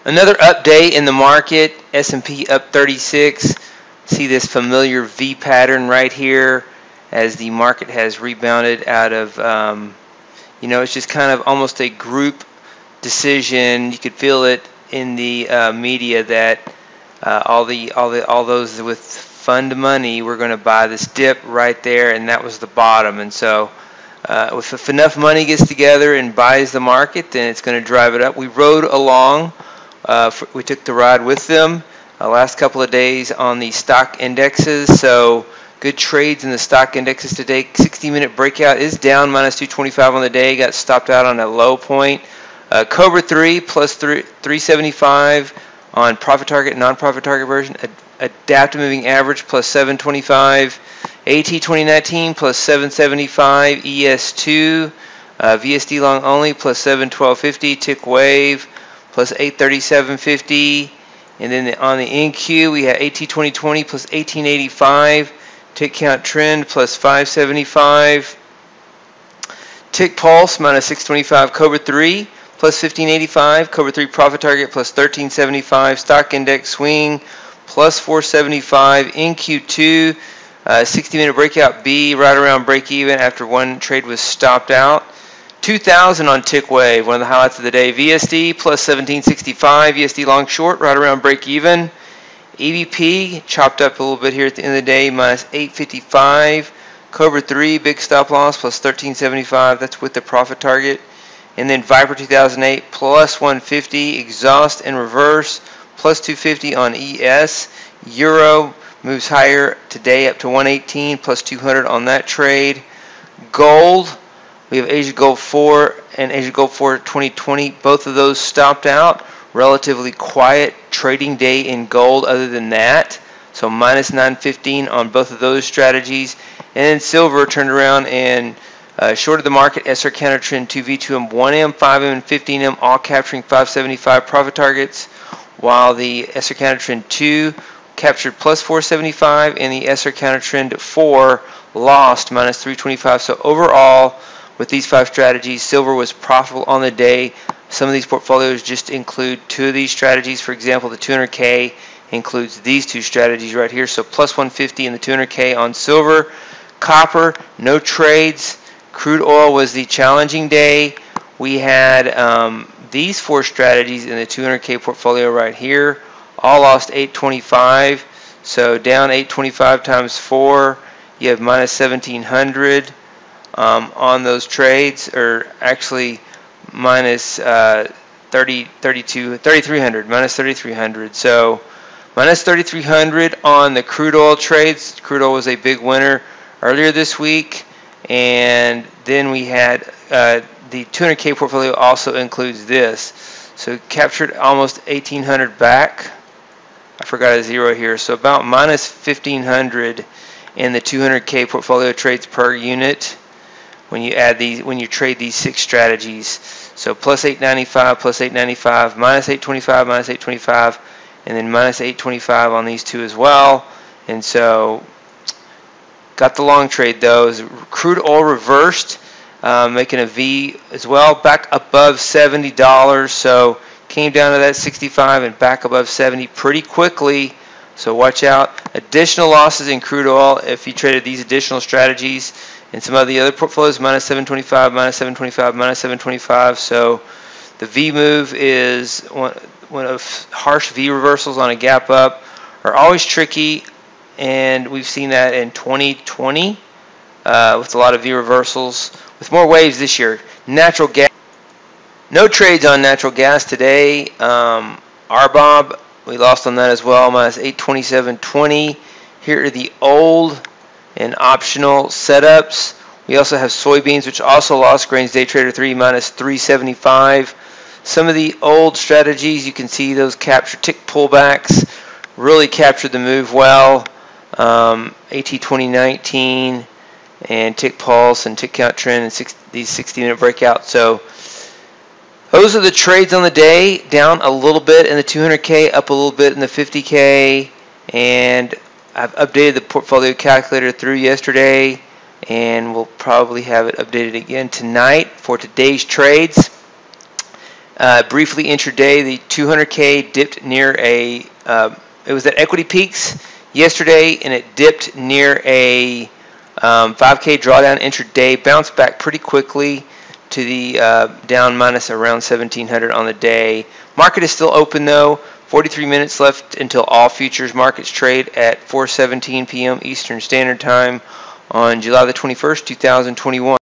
Another update in the market, S&P up 36. See this familiar V pattern right here as the market has rebounded out of, it's just kind of almost a group decision. You could feel it in the media that all those with fund money were going to buy this dip right there, and that was the bottom. And so if enough money gets together and buys the market, then it's going to drive it up. We rode along. We took the ride with them last couple of days on the stock indexes. So good trades in the stock indexes today. 60-minute breakout is down minus 225 on the day. Got stopped out on a low point. Cobra 3 plus 375 on profit target, non-profit target version. Adaptive moving average plus 725. AT 2019 plus 775. ES2. VSD long only plus 71250. Tick wave plus 837.50, and then on the NQ we have AT 2020 plus 1885, tick count trend plus 575, tick pulse minus 625, Cobra 3 plus 1585, Cobra 3 profit target plus 1375, stock index swing plus 475, NQ2 60-minute breakout B right around break even after one trade was stopped out. 2000 on tick wave, one of the highlights of the day. VSD plus 1765, VSD long short right around break even. EVP chopped up a little bit here at the end of the day, minus 855. Cobra 3 big stop loss plus 1375, that's with the profit target. And then Viper 2008 plus 150, exhaust and reverse plus 250 on ES. Euro moves higher today up to 118 plus 200 on that trade. Gold, we have Asia Gold 4 and Asia Gold 4 2020. Both of those stopped out. Relatively quiet trading day in gold other than that. So minus 915 on both of those strategies. And then silver turned around and shorted the market. SR counter trend 2V, 2M, 1M, 5M, and 15M all capturing 575 profit targets. While the SR counter trend 2 captured plus 475 and the SR counter trend 4 lost minus 325. So overall, with these 5 strategies, silver was profitable on the day. Some of these portfolios just include 2 of these strategies. For example, the 200K includes these 2 strategies right here. So plus 150 in the 200K on silver. Copper, no trades. Crude oil was the challenging day. We had these 4 strategies in the 200K portfolio right here. All lost 825. So down 825 times 4, you have minus 1700. On those trades, or actually minus 3,300, minus 3,300. So minus 3,300 on the crude oil trades. Crude oil was a big winner earlier this week, and then we had the 200K portfolio also includes this. So captured almost 1,800 back. I forgot a zero here. So about minus 1,500 in the 200K portfolio trades per unit. When you add these, when you trade these 6 strategies. So plus 895, plus 895, minus 825, minus 825, and then minus 825 on these 2 as well. And so got the long trade though. Crude oil reversed, making a V as well, back above $70. So came down to that 65 and back above 70 pretty quickly. So watch out. Additional losses in crude oil if you traded these additional strategies. And some of the other portfolios, minus 725, minus 725, minus 725. So the V move is one of harsh V reversals on a gap up are always tricky, and we've seen that in 2020 with a lot of V reversals with more waves this year. Natural gas, no trades on natural gas today. RBOB, we lost on that as well, minus 827.20. Here are the old and optional setups. We also have soybeans, which also lost. Grains Day Trader 3 minus 375. Some of the old strategies, you can see those capture tick pullbacks, really captured the move well. AT 2019 and tick pulse and tick count trend and these 60-minute breakouts. So those are the trades on the day. Down a little bit in the 200K, up a little bit in the 50K, and I've updated the portfolio calculator through yesterday, and we'll probably have it updated again tonight for today's trades. Briefly intraday, the 200K dipped near it was at equity peaks yesterday, and it dipped near a 5K drawdown intraday, bounced back pretty quickly to the down minus around 1700 on the day. Market is still open though. 43 minutes left until all futures markets trade at 4:17 p.m. Eastern Standard Time on July the 21st, 2021.